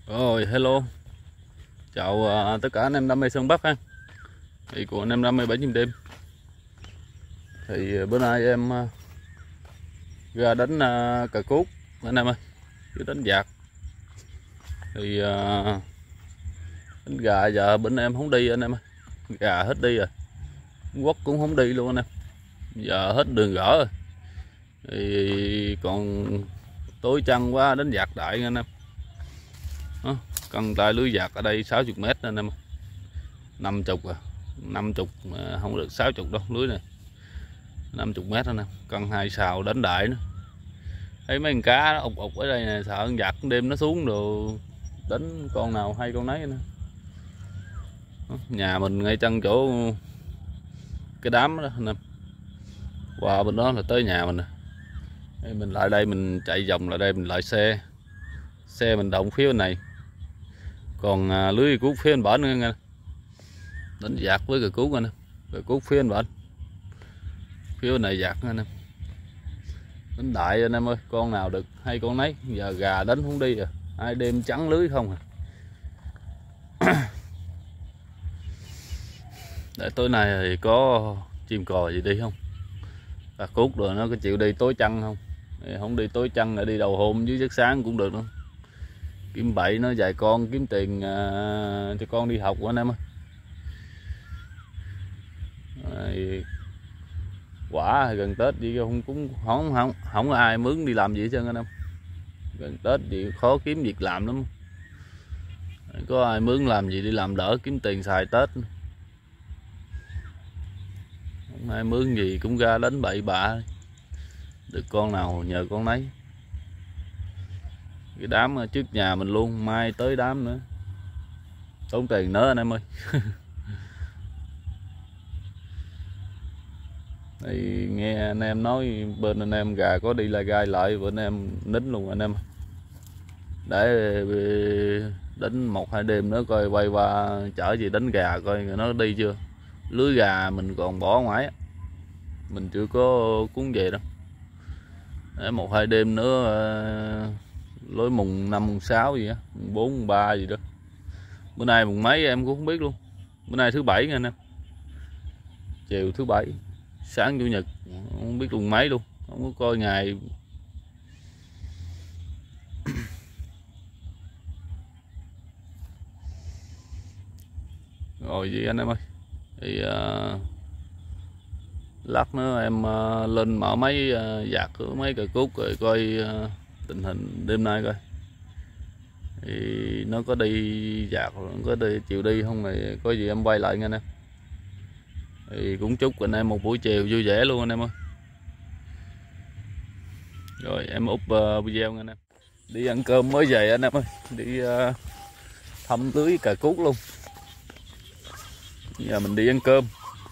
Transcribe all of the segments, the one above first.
Rồi, hello, chào tất cả anh em đam mê sân Bắc ha. Thì của anh em đam mê bẫy chim đêm. Thì bữa nay em ra đánh cà cuốc anh em ơi, chứ đánh vạc. Thì đánh gà giờ bên em không đi anh em ơi, gà hết đi rồi, quất cũng không đi luôn anh em. Giờ hết đường gỡ rồi. Thì còn tối trăng quá đánh vạc đại anh em. Đó, cần tay lưới vạc ở đây 60 m anh em, 50 à, 50 mà không được 60 đâu, lưới này 50 m anh em, cần 2 sào đánh đại nữa. Thấy mấy con cá nó ụt ụt ở đây nè, sợ con vạc đêm nó xuống rồi đánh con nào hay con nấy nữa. Nhà mình ngay chân chỗ cái đám đó anh em, qua bên đó là tới nhà mình nè. Mình lại đây mình chạy vòng lại đây mình lại xe mình động phía bên này, còn lưới cuốc phía bên bển nữa nha. Đánh vạc với cà cuốc anh em, cà cuốc phía bên bển, phía bên này vạc anh em. Đánh đại anh em ơi, con nào được hay con nấy. Giờ gà đánh không đi rồi, ai đêm trắng lưới không à. Để tối nay thì có chim cò gì đi không, cà cuốc rồi nó có chịu đi tối trăng không. Không đi tối trăng là đi đầu hôm dưới giấc sáng cũng được đâu. Kiếm bậy nó vài con kiếm tiền cho con đi học của anh em ơi. Quả gần Tết gì cũng không có ai mướn đi làm gì hết trơn anh em. Gần Tết thì khó kiếm việc làm lắm, có ai mướn làm gì đi làm đỡ kiếm tiền xài Tết. Không ai mướn gì cũng ra đánh bậy bạ, được con nào nhờ con nấy. Cái đám trước nhà mình luôn, mai tới đám nữa, tốn tiền nữa anh em ơi. Thì nghe anh em nói bên anh em gà có đi lai gai lại, bên em nín luôn anh em, để đánh 1-2 đêm nữa coi quay qua chở gì đánh gà coi nó đi chưa. Lưới gà mình còn bỏ ngoài, mình chưa có cuốn về đâu. Để 1-2 đêm nữa lối mùng 5 mùng 6 gì á, mùng 4 mùng 3 gì đó. Bữa nay mùng mấy em cũng không biết luôn. Bữa nay thứ bảy nha anh em, chiều thứ bảy, sáng chủ nhật không biết mùng mấy luôn, không có coi ngày. Rồi gì anh em ơi, thì lát nữa em lên mở máy vạc mấy cà cuốc rồi coi tình hình đêm nay coi, thì nó có đi vạc, nó có đi chịu đi không, thì có gì em quay lại nha anh em. Thì cũng chúc anh em một buổi chiều vui vẻ luôn anh em ơi. Rồi em úp video nha anh em. Đi ăn cơm mới về anh em ơi, đi thăm tưới cà cuốc luôn. Giờ mình đi ăn cơm,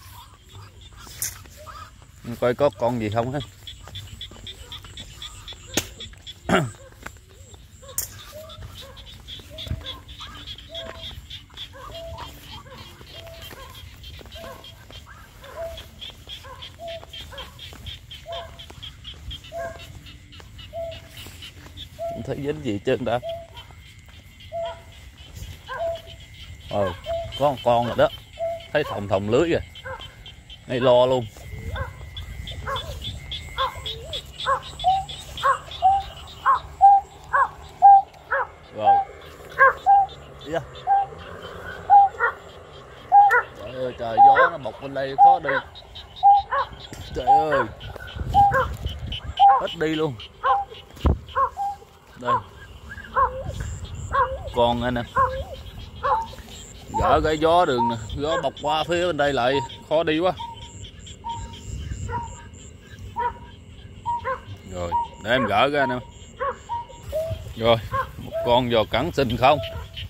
coi có con gì không hết. Không thấy dính gì trên đã. Có một con rồi đó, thấy thòng lưới rồi, ngay lo luôn. Rồi yeah. Trời ơi, trời gió nó bọc bên đây khó đi, trời ơi hết đi luôn. Đây con anh em, gỡ cái gió đường nè, gió bọc qua phía bên đây lại khó đi quá. Rồi để em gỡ cái anh em. Rồi một con giò cắn xinh không,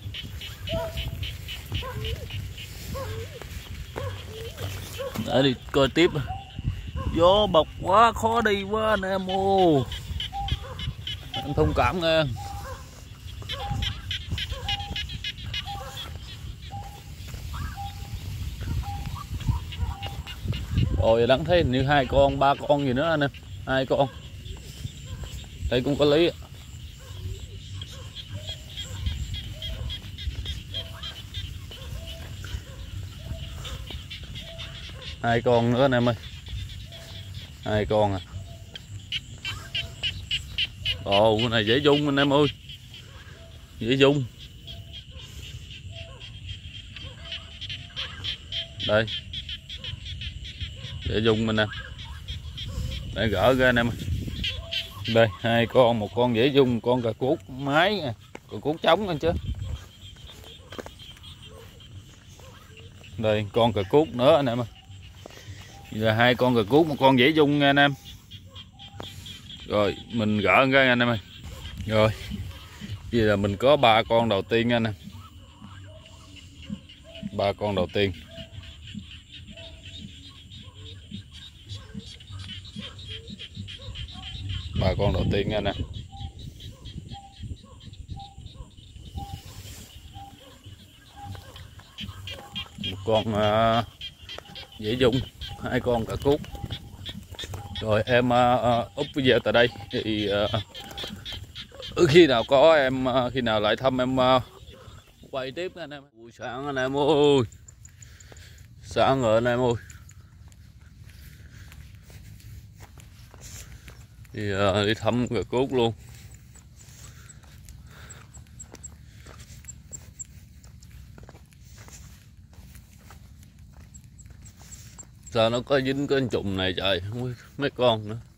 để đi coi tiếp. Gió bọc quá khó đi quá anh em. Ô em thông cảm nghe. Rồi đáng thấy như 2 con 3 con gì nữa anh em, 2 con đây cũng có lý. 2 con nữa anh em ơi, 2 con à. Ồ, cái này dễ dung anh em ơi, dễ dung. Đây, dễ dung mình nè, để gỡ ra anh em ơi. Đây 2 con, một con dễ dung, con cà cuốc mái nha, cà cuốc trống anh chứ. Đây con cà cuốc nữa anh em ơi. Giờ 2 con cà cuốc, một con dễ dung nha anh em. Rồi mình gỡ cái anh em ơi. Rồi bây giờ mình có 3 con đầu tiên anh em. 3 con đầu tiên. Ba con đầu tiên anh em. Một con dễ dung, 2 con cà cuốc. Rồi em úp video tại đây thì khi nào có em khi nào lại thăm em quay tiếp anh em. Ui, sáng anh em ơi, sáng rồi anh em ơi. Thì đi thăm cà cuốc luôn. Sao nó có dính cái chùm này trời, không biết mấy con nữa.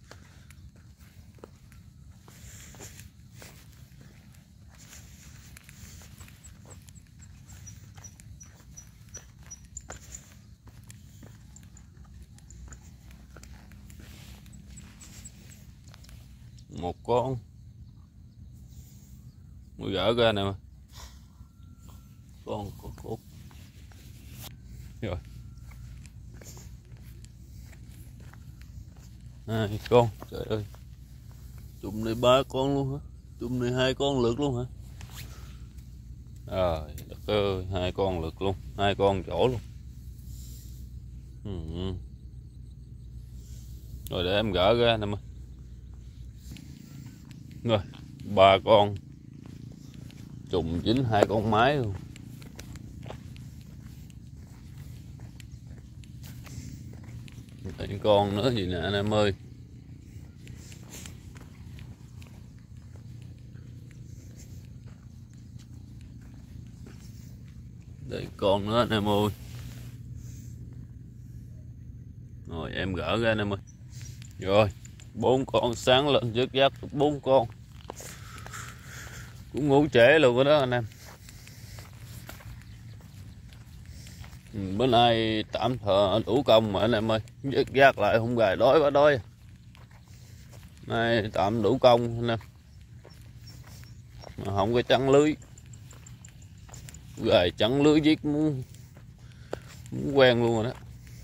Một con mới gỡ ra nè mà. Con cốt rồi. 2 con, trời ơi, chùm này 3 con luôn hả? Chùm này 2 con lượt luôn hả? Trời đất ơi, 2 con lượt luôn, 2 con chỗ luôn. Rồi để em gỡ ra nè mà. Rồi 3 con chùm dính 2 con mái luôn. Đây con nữa gì nè anh em ơi. Đây con nữa anh em ơi. Rồi em gỡ ra anh em ơi. Rồi 4 con sáng lên rớt rác 4 con. Cũng ngủ trễ luôn rồi đó anh em. Bữa nay tạm thờ đủ công mà anh em ơi, rớt rác lại không gài đói quá đói. Nay tạm đủ công anh em. Mà không có trắng lưới. Gài trắng lưới giết muốn quen luôn rồi đó.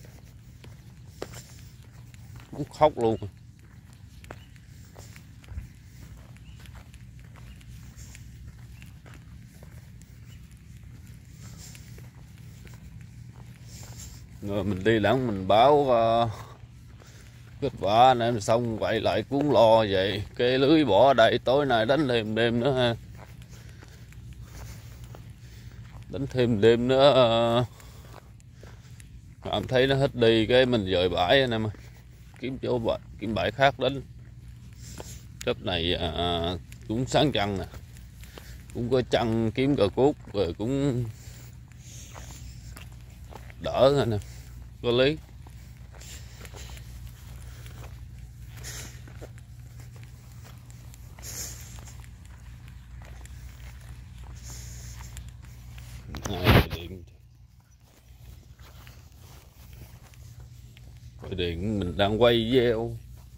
Muốn khóc luôn rồi. Rồi mình đi lẳng mình báo kết quả anh em, xong vậy lại cuốn lo vậy. Cái lưới bỏ ở đây, tối nay đánh thêm đêm nữa ha. Đánh thêm đêm nữa cảm thấy nó hết đi cái mình dời bãi anh em ơi. Kiếm chỗ bãi, kiếm bãi khác đánh. Cấp này cũng sáng trăng nè, cũng có trăng kiếm cà cuốc rồi cũng đỡ anh em, có lý. Điện mình đang quay video.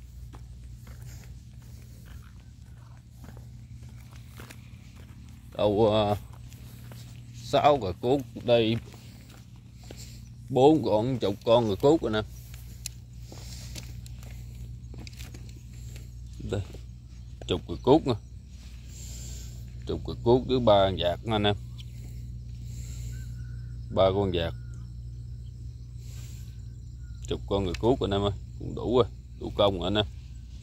Đâu 6 cà cuốc đây, 4 con chục con cà cuốc rồi nè. Đây chục cà cuốc nè, chục cà cuốc với 3 con vạc anh em. 3 con vạc, chục con cà cuốc anh em ơi, cũng đủ rồi, đủ công rồi anh em.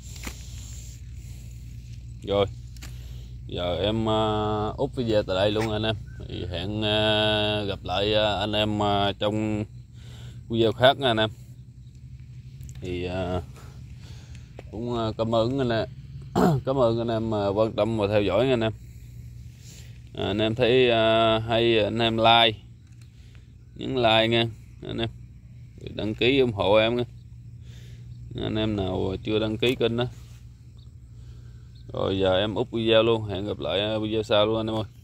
Rồi giờ em úp video tại đây luôn anh em. Thì hẹn gặp lại anh em trong video khác nha anh em. Thì cũng cảm ơn anh em cảm ơn anh em quan tâm và theo dõi nha anh em. Anh em thấy hay anh em like, nhấn like nha anh em, đăng ký ủng hộ em nha. Anh em nào chưa đăng ký kênh đó. Rồi giờ em úp video luôn, hẹn gặp lại video sau luôn anh em ơi.